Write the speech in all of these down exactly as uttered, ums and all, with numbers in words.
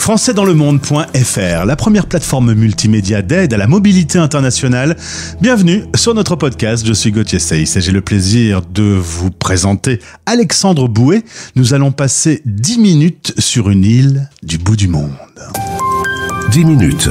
français dans le monde point f r, la première plateforme multimédia d'aide à la mobilité internationale. Bienvenue sur notre podcast, je suis Gauthier Seyss et j'ai le plaisir de vous présenter Alexandre Bouet. Nous allons passer dix minutes sur une île du bout du monde. dix minutes,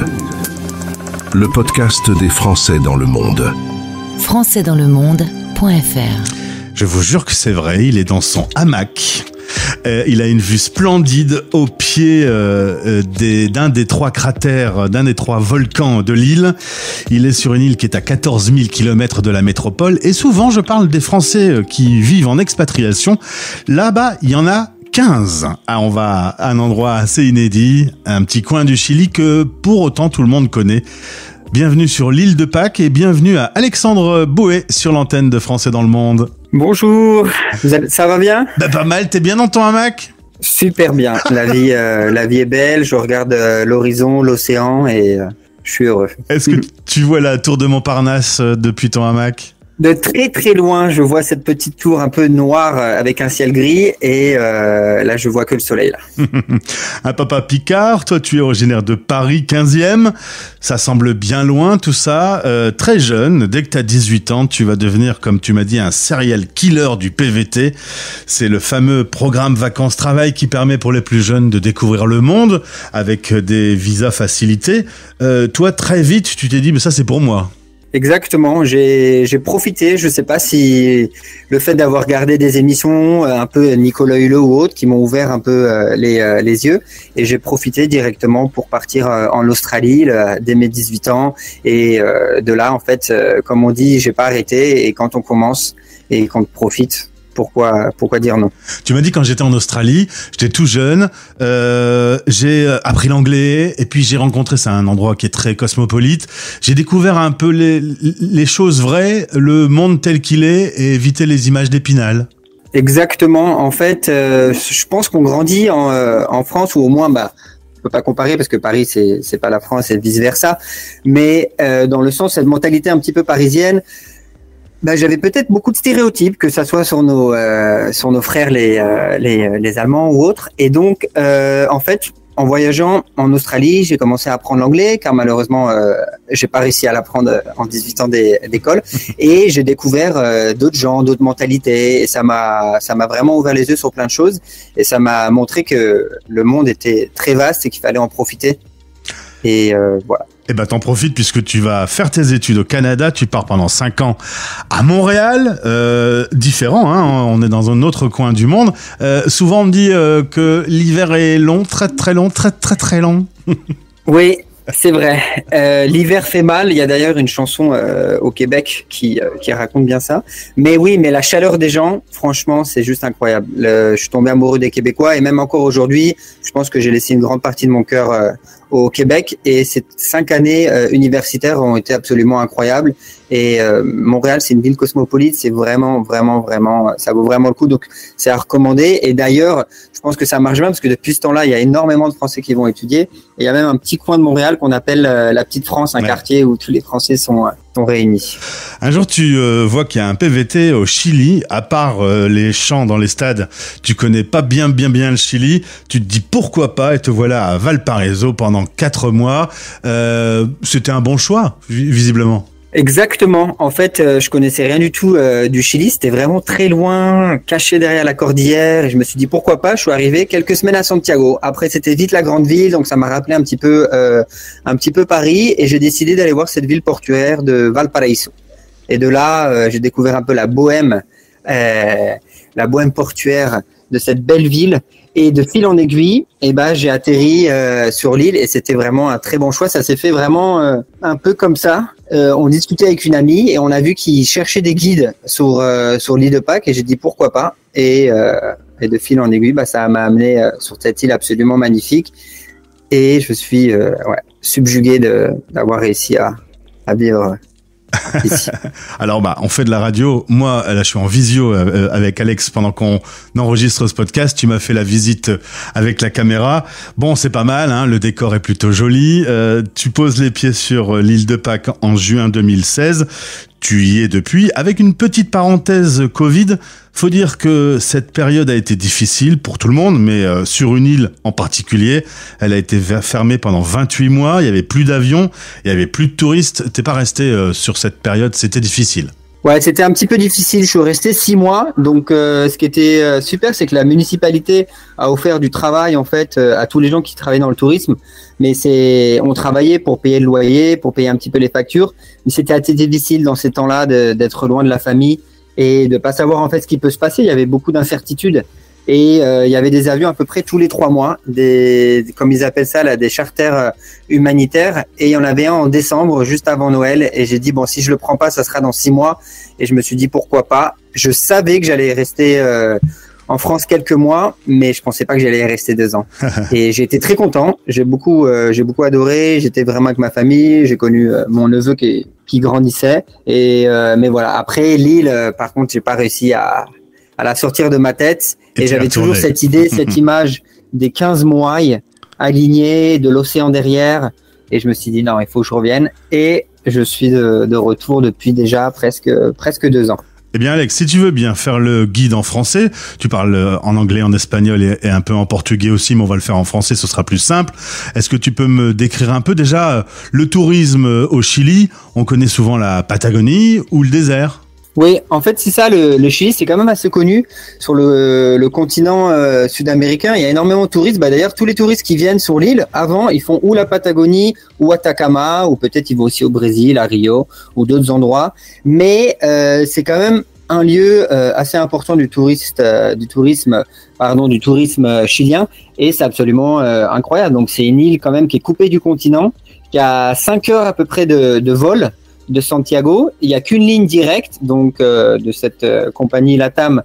le podcast des Français dans le monde. français dans le monde point f r. Je vous jure que c'est vrai, il est dans son hamac. Euh, il a une vue splendide au pied euh, des, d'un des trois cratères, d'un des trois volcans de l'île. Il est sur une île qui est à quatorze mille kilomètres de la métropole. Et souvent, je parle des Français qui vivent en expatriation. Là-bas, il y en a quinze. Ah, on va à un endroit assez inédit, un petit coin du Chili que pour autant tout le monde connaît. Bienvenue sur l'île de Pâques et bienvenue à Alexandre Bouet sur l'antenne de Français dans le monde. Bonjour, vous allez, ça va bien ? Bah pas mal, t'es bien dans ton hamac ? Super bien, la vie, euh, la vie est belle, je regarde euh, l'horizon, l'océan et euh, je suis heureux. Est-ce que tu vois la tour de Montparnasse euh, depuis ton hamac ? De très très loin, je vois cette petite tour un peu noire euh, avec un ciel gris et euh, là je vois que le soleil là. Un papa Picard, toi tu es originaire de Paris quinzième, ça semble bien loin tout ça, euh, très jeune, dès que tu as dix-huit ans, tu vas devenir comme tu m'as dit un serial killer du P V T. C'est le fameux programme vacances-travail qui permet pour les plus jeunes de découvrir le monde avec des visas facilités. Euh, toi très vite tu t'es dit mais ça c'est pour moi. Exactement, j'ai j'ai profité, je sais pas si le fait d'avoir regardé des émissions un peu Nicolas Hulot ou autres qui m'ont ouvert un peu euh, les euh, les yeux et j'ai profité directement pour partir euh, en Australie là, dès mes dix-huit ans et euh, de là en fait euh, comme on dit, j'ai pas arrêté et quand on commence et qu'on profite, Pourquoi, pourquoi dire non ? Tu m'as dit quand j'étais en Australie, j'étais tout jeune, euh, j'ai appris l'anglais et puis j'ai rencontré, c'est un endroit qui est très cosmopolite, j'ai découvert un peu les, les choses vraies, le monde tel qu'il est et éviter les images d'Épinal. Exactement, en fait, euh, je pense qu'on grandit en, euh, en France ou au moins, bah, je peux pas comparer parce que Paris c'est c'est pas la France et vice versa, mais euh, dans le sens cette mentalité un petit peu parisienne. Ben, j'avais peut-être beaucoup de stéréotypes, que ça soit sur nos euh, sur nos frères les euh, les les Allemands ou autres. Et donc, euh, en fait, en voyageant en Australie, j'ai commencé à apprendre l'anglais, car malheureusement, euh, j'ai pas réussi à l'apprendre en dix-huit ans d'école. Et j'ai découvert euh, d'autres gens, d'autres mentalités. Et ça m'a ça m'a vraiment ouvert les yeux sur plein de choses. Et ça m'a montré que le monde était très vaste et qu'il fallait en profiter. Et euh, voilà. Eh ben, t'en profites puisque tu vas faire tes études au Canada. Tu pars pendant cinq ans à Montréal. Euh, différent, hein. On est dans un autre coin du monde. Euh, souvent, on me dit euh, que l'hiver est long, très très long, très très très long. Oui, c'est vrai. Euh, l'hiver fait mal. Il y a d'ailleurs une chanson euh, au Québec qui euh, qui raconte bien ça. Mais oui, mais la chaleur des gens, franchement, c'est juste incroyable. Le, je suis tombé amoureux des Québécois et même encore aujourd'hui, je pense que j'ai laissé une grande partie de mon cœur euh, au Québec et ces cinq années euh, universitaires ont été absolument incroyables et euh, Montréal c'est une ville cosmopolite, c'est vraiment vraiment vraiment ça vaut vraiment le coup, donc c'est à recommander. Et d'ailleurs je pense que ça marche bien parce que depuis ce temps-là il y a énormément de Français qui vont étudier et il y a même un petit coin de Montréal qu'on appelle euh, la Petite France, un ouais. quartier où tous les Français sont, euh, sont réunis. Un jour tu euh, vois qu'il y a un P V T au Chili, à part euh, les chants dans les stades, tu connais pas bien bien bien le Chili, tu te dis pourquoi pas et te voilà à Valparaiso pendant quatre mois. Euh, c'était un bon choix, visiblement. Exactement. En fait, euh, je connaissais rien du tout euh, du Chili. C'était vraiment très loin, caché derrière la cordillère. Et je me suis dit pourquoi pas. Je suis arrivé quelques semaines à Santiago. Après, c'était vite la grande ville, donc ça m'a rappelé un petit peu, euh, un petit peu Paris. Et j'ai décidé d'aller voir cette ville portuaire de Valparaiso. Et de là, euh, j'ai découvert un peu la bohème, euh, la bohème portuaire de cette belle ville. Et de fil en aiguille, eh ben, j'ai atterri euh, sur l'île et c'était vraiment un très bon choix. Ça s'est fait vraiment euh, un peu comme ça. Euh, on discutait avec une amie et on a vu qu'il cherchait des guides sur euh, sur l'île de Pâques et j'ai dit pourquoi pas. Et, euh, et de fil en aiguille, bah, ça m'a amené euh, sur cette île absolument magnifique et je suis euh, ouais, subjugué de d'avoir réussi à à vivre ici. Alors bah on fait de la radio. Moi là je suis en visio euh, avec Alex pendant qu'on enregistre ce podcast. Tu m'as fait la visite avec la caméra. Bon c'est pas mal, hein, le décor est plutôt joli. Euh, tu poses les pieds sur l'île de Pâques en juin deux mille seize. tu y es depuis. Avec une petite parenthèse Covid, faut dire que cette période a été difficile pour tout le monde, mais euh, sur une île en particulier, elle a été fermée pendant vingt-huit mois, il y avait plus d'avions, il y avait plus de touristes. T'es pas resté euh, sur cette période, c'était difficile. Ouais, c'était un petit peu difficile. Je suis resté six mois. Donc, euh, ce qui était euh, super, c'est que la municipalité a offert du travail en fait euh, à tous les gens qui travaillaient dans le tourisme. Mais c'est, on travaillait pour payer le loyer, pour payer un petit peu les factures. Mais c'était assez difficile dans ces temps-là de, d'être loin de la famille et de pas savoir en fait ce qui peut se passer. Il y avait beaucoup d'incertitudes. Et euh, il y avait des avions à peu près tous les trois mois, des, comme ils appellent ça là, des charters humanitaires. Et il y en avait un en décembre, juste avant Noël. Et j'ai dit bon, si je le prends pas, ça sera dans six mois. Et je me suis dit pourquoi pas. Je savais que j'allais rester euh, en France quelques mois, mais je pensais pas que j'allais y rester deux ans. Et j'ai été très content. J'ai beaucoup, euh, j'ai beaucoup adoré. J'étais vraiment avec ma famille. J'ai connu euh, mon neveu qui, qui grandissait. Et euh, mais voilà. Après l'île, euh, par contre, j'ai pas réussi à à la sortir de ma tête. Et, et j'avais toujours cette idée, cette image des quinze moailles alignées, de l'océan derrière. Et je me suis dit, non, il faut que je revienne. Et je suis de, de retour depuis déjà presque, presque deux ans. Eh bien, Alex, si tu veux bien faire le guide en français, tu parles en anglais, en espagnol et, et un peu en portugais aussi, mais on va le faire en français, ce sera plus simple. Est-ce que tu peux me décrire un peu déjà le tourisme au Chili? On connaît souvent la Patagonie ou le désert. Oui, en fait, c'est ça, le, le Chili, c'est quand même assez connu sur le, le continent euh, sud-américain. Il y a énormément de touristes. Bah, d'ailleurs, tous les touristes qui viennent sur l'île, avant, ils font ou la Patagonie, ou Atacama, ou peut-être ils vont aussi au Brésil, à Rio, ou d'autres endroits. Mais euh, c'est quand même un lieu euh, assez important du touriste, euh, du tourisme, pardon, du tourisme chilien, et c'est absolument euh, incroyable. Donc, c'est une île quand même qui est coupée du continent, qui a cinq heures à peu près de, de vol de Santiago. Il y a qu'une ligne directe donc euh, de cette euh, compagnie LATAM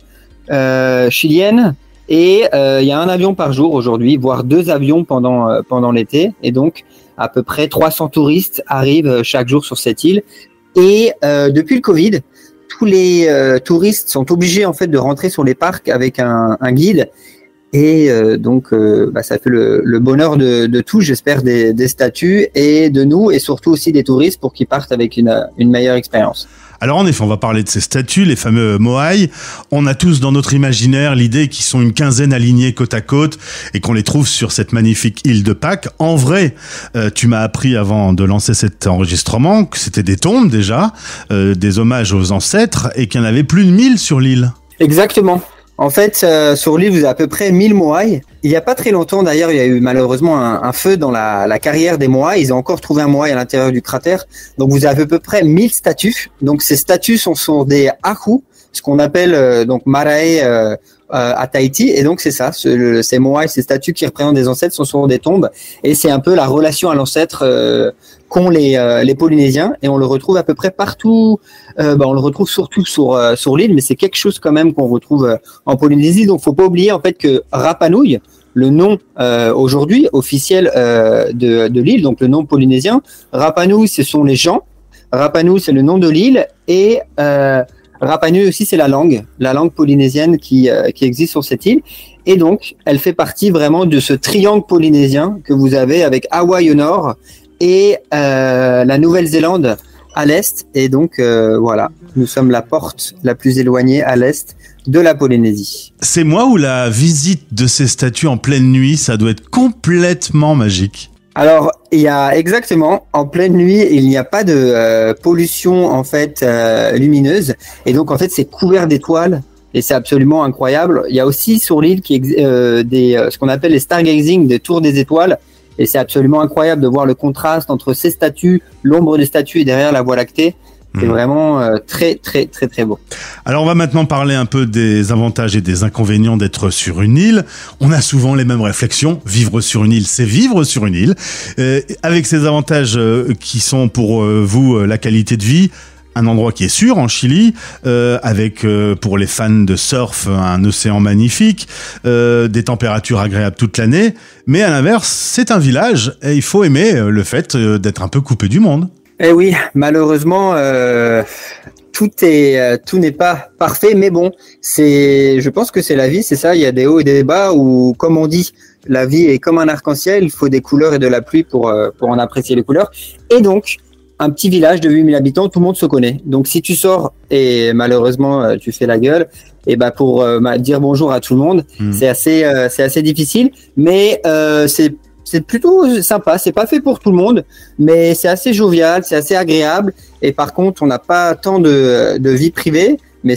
euh, chilienne, et euh, il y a un avion par jour aujourd'hui, voire deux avions pendant euh, pendant l'été, et donc à peu près trois cents touristes arrivent chaque jour sur cette île. Et euh, depuis le Covid, tous les euh, touristes sont obligés en fait de rentrer sur les parcs avec un, un guide. Et euh, donc, euh, bah, ça fait le, le bonheur de, de tous, j'espère, des, des statuts et de nous, et surtout aussi des touristes pour qu'ils partent avec une, une meilleure expérience. Alors en effet, on va parler de ces statues, les fameux moai. On a tous dans notre imaginaire l'idée qu'ils sont une quinzaine alignés côte à côte et qu'on les trouve sur cette magnifique île de Pâques. En vrai, euh, tu m'as appris avant de lancer cet enregistrement que c'était des tombes déjà, euh, des hommages aux ancêtres, et qu'il y en avait plus de mille sur l'île. Exactement. En fait, euh, sur l'île, vous avez à peu près mille moailles. Il n'y a pas très longtemps, d'ailleurs, il y a eu malheureusement un, un feu dans la, la carrière des moailles. Ils ont encore trouvé un moai à l'intérieur du cratère. Donc, vous avez à peu près mille statues. Donc, ces statues sont sur des ahu, ce qu'on appelle euh, donc marae euh, euh, à Tahiti. Et donc, c'est ça, ce, le, ces moailles, ces statues qui représentent des ancêtres sont sur des tombes. Et c'est un peu la relation à l'ancêtre euh, qu'ont les, euh, les Polynésiens. Et on le retrouve à peu près partout. Euh, bah, on le retrouve surtout sur euh, sur l'île, mais c'est quelque chose quand même qu'on retrouve euh, en Polynésie. Donc, faut pas oublier en fait que Rapa Nui, le nom euh, aujourd'hui officiel euh, de de l'île, donc le nom polynésien, Rapa Nui, ce sont les gens. Rapa Nui, c'est le nom de l'île, et euh, Rapa Nui aussi, c'est la langue, la langue polynésienne qui euh, qui existe sur cette île. Et donc, elle fait partie vraiment de ce triangle polynésien que vous avez avec Hawaï au nord et euh, la Nouvelle-Zélande à l'est. Et donc, euh, voilà, nous sommes la porte la plus éloignée à l'est de la Polynésie. C'est moi où la visite de ces statues en pleine nuit, ça doit être complètement magique. Alors, il y a exactement, en pleine nuit, il n'y a pas de euh, pollution en fait euh, lumineuse. Et donc, en fait, c'est couvert d'étoiles. Et c'est absolument incroyable. Il y a aussi sur l'île qui euh, des euh, ce qu'on appelle les stargazing, des tours des étoiles. Et c'est absolument incroyable de voir le contraste entre ces statues, l'ombre des statues et derrière la Voie lactée. C'est mmh. vraiment euh, très, très, très, très beau. Alors, on va maintenant parler un peu des avantages et des inconvénients d'être sur une île. On a souvent les mêmes réflexions. Vivre sur une île, c'est vivre sur une île. Euh, avec ces avantages euh, qui sont pour euh, vous euh, la qualité de vie, un endroit qui est sûr en Chili, euh, avec euh, pour les fans de surf un océan magnifique, euh, des températures agréables toute l'année. Mais à l'inverse, c'est un village et il faut aimer le fait d'être un peu coupé du monde. Eh oui, malheureusement, euh, tout est, euh, tout n'est pas parfait, mais bon, c'est, je pense que c'est la vie, c'est ça. Il y a des hauts et des bas où, comme on dit, la vie est comme un arc-en-ciel. Il faut des couleurs et de la pluie pour euh, pour en apprécier les couleurs. Et donc, un petit village de huit mille habitants, tout le monde se connaît. Donc si tu sors et malheureusement tu fais la gueule, et ben pour euh, dire bonjour à tout le monde, mmh. c'est assez euh, c'est assez difficile, mais euh, c'est c'est plutôt sympa. C'est pas fait pour tout le monde, mais c'est assez jovial, c'est assez agréable. Et par contre, on n'a pas tant de de vie privée, mais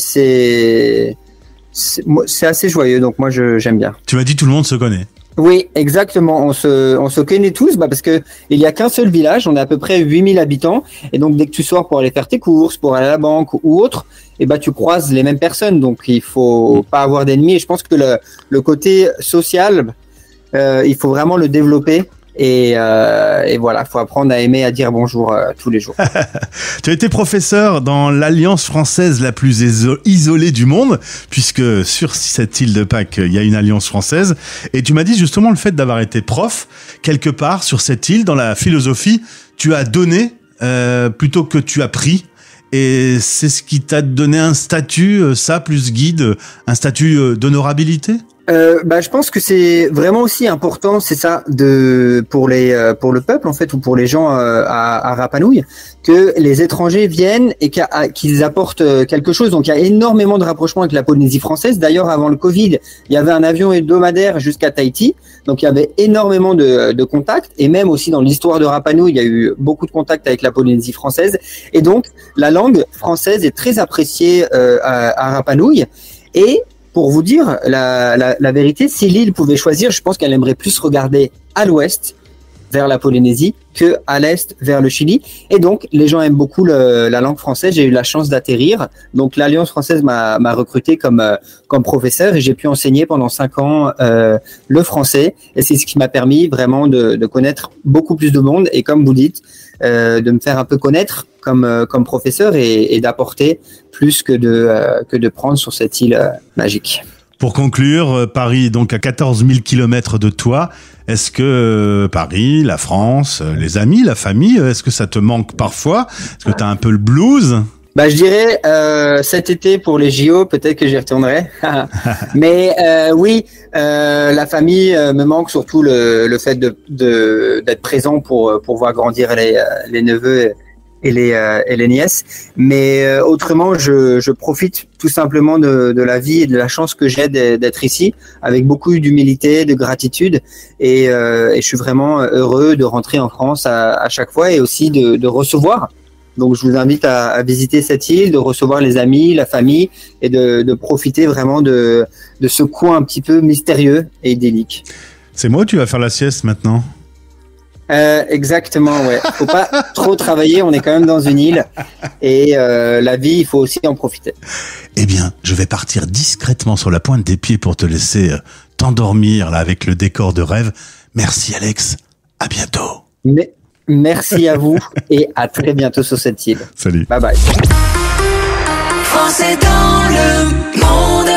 c'est c'est, c'est assez joyeux. Donc moi, je j'aime bien. Tu m'as dit tout le monde se connaît. Oui, exactement. On se, on se connaît tous, bah parce que il y a qu'un seul village. On a à peu près huit mille habitants. Et donc, dès que tu sors pour aller faire tes courses, pour aller à la banque ou autre, et bah, tu croises les mêmes personnes. Donc, il faut pas avoir d'ennemis. Et je pense que le, le côté social, euh, il faut vraiment le développer. Et, euh, et voilà, faut apprendre à aimer, à dire bonjour euh, tous les jours. Tu as été professeur dans l'alliance française la plus iso- isolée du monde, puisque sur cette île de Pâques, il y a une alliance française. Et tu m'as dit justement le fait d'avoir été prof, quelque part sur cette île, dans la philosophie, tu as donné euh, plutôt que tu as pris. Et c'est ce qui t'a donné un statut, ça plus guide, un statut d'honorabilité ? Euh, bah, je pense que c'est vraiment aussi important, c'est ça, de pour les euh, pour le peuple en fait ou pour les gens euh, à, à Rapa Nui, que les étrangers viennent et qu'ils apportent quelque chose. Donc il y a énormément de rapprochements avec la Polynésie française. D'ailleurs, avant le Covid, il y avait un avion hebdomadaire jusqu'à Tahiti, donc il y avait énormément de, de contacts. Et même aussi dans l'histoire de Rapa Nui, il y a eu beaucoup de contacts avec la Polynésie française. Et donc la langue française est très appréciée euh, à, à Rapa Nui. Et pour vous dire la, la, la vérité, si l'île pouvait choisir, je pense qu'elle aimerait plus regarder à l'ouest, vers la Polynésie, que à l'est, vers le Chili. Et donc, les gens aiment beaucoup le, la langue française. J'ai eu la chance d'atterrir. Donc, l'Alliance française m'a, m'a recruté comme, euh, comme professeur et j'ai pu enseigner pendant cinq ans euh, le français. Et c'est ce qui m'a permis vraiment de, de connaître beaucoup plus de monde. Et comme vous dites, euh, de me faire un peu connaître comme, euh, comme professeur et, et d'apporter plus que de, euh, que de prendre sur cette île euh, magique. Pour conclure, Paris est donc à quatorze mille kilomètres de toi. Est-ce que euh, Paris, la France, les amis, la famille, est-ce que ça te manque parfois ? Est-ce que tu as un peu le blues ? Bah, je dirais euh, cet été pour les J O, peut-être que j'y retournerai. Mais euh, oui, euh, la famille euh, me manque, surtout le, le fait de, de d'être présent pour pour voir grandir les les neveux et les euh, et les nièces. Mais euh, autrement, je je profite tout simplement de de la vie et de la chance que j'ai d'être ici, avec beaucoup d'humilité, de gratitude, et euh, et je suis vraiment heureux de rentrer en France à, à chaque fois et aussi de de recevoir. Donc, je vous invite à, à visiter cette île, de recevoir les amis, la famille et de, de profiter vraiment de, de ce coin un petit peu mystérieux et idyllique. C'est moi ou tu vas faire la sieste maintenant ? Euh, exactement, ouais. Faut pas trop travailler, on est quand même dans une île et euh, la vie, il faut aussi en profiter. Eh bien, je vais partir discrètement sur la pointe des pieds pour te laisser euh, t'endormir là avec le décor de rêve. Merci Alex, à bientôt. Mais... Merci à vous et à très bientôt sur cette île. Salut. Bye bye. Français dans le monde.